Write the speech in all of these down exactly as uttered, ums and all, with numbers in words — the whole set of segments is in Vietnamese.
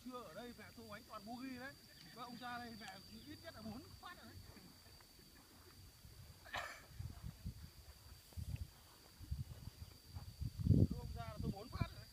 trưa ở đây mẹ tô bánh toàn bogey đấy. Và ông ra đây mẹ ít nhất là bốn phát rồi đấy. Ông ra là tôi bốn phát rồi đấy.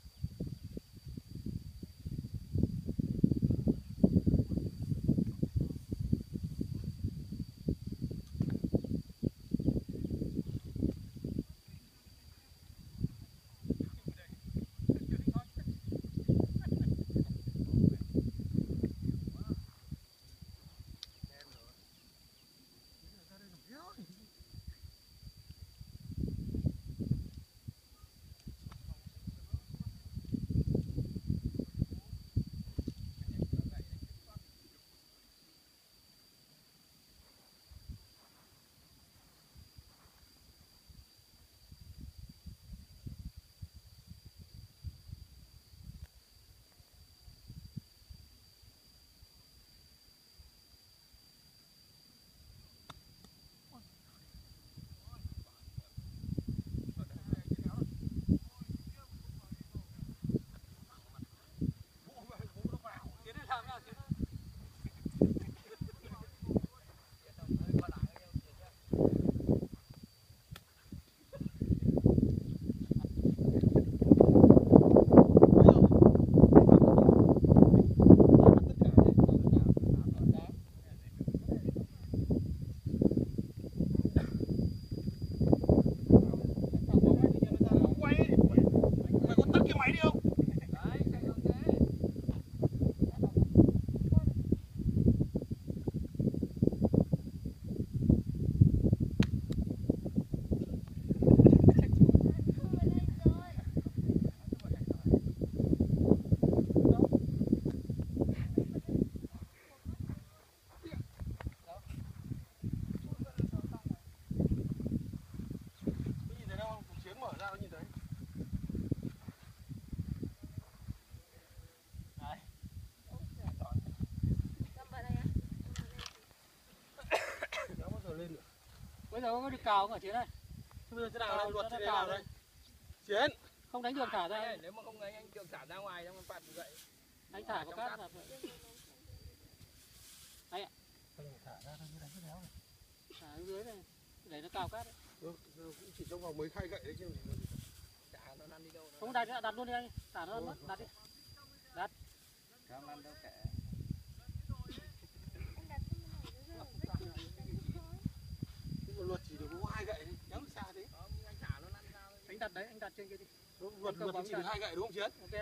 Bây giờ có được cào không ở Chiến này? Bây giờ thế nào đây? Luật thế nào đây? Chiến! Không đánh đường thả ra. Đây, nếu mà không đánh anh đường thả ra ngoài xong bạn dậy. Anh thả vào cát. Đấy ạ. Thả ra thôi, đánh cái đéo này. Thả ở dưới này, để nó cào cát đấy. Ừ, cũng chỉ trong vòng mấy khay gậy đấy chứ. Thả nó lăn đi đâu. Không đặt, đặt luôn đi anh. Thả nó mất, đặt đi. Đặt. Không lăn đâu kệ. Luật chỉ được có hai gậy, kéo xa thế. Anh thả nó lăn ra. Anh đặt đấy, anh đặt trên kia đi. Luật luật chỉ được hai gậy đúng không Chiến? Ok.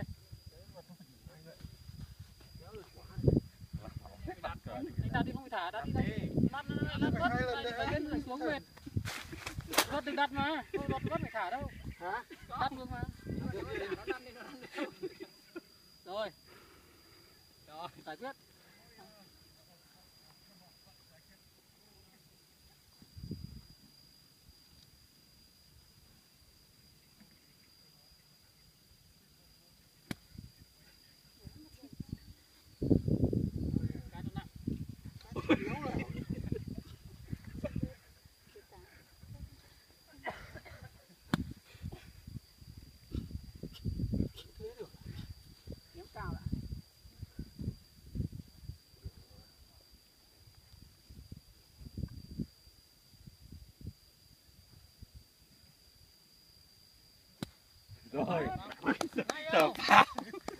Anh đặt đi không phải thả, đặt đi đâu. Đặt đặt vớt, phải lên rồi xuống mệt. Vớt đừng đặt mà, không vớt vớt phải thả đâu. Hả? Đặt luôn mà. Nó lăn đi, nó lăn đi. Rồi. Rồi, giải quyết. Rồi. Hay không?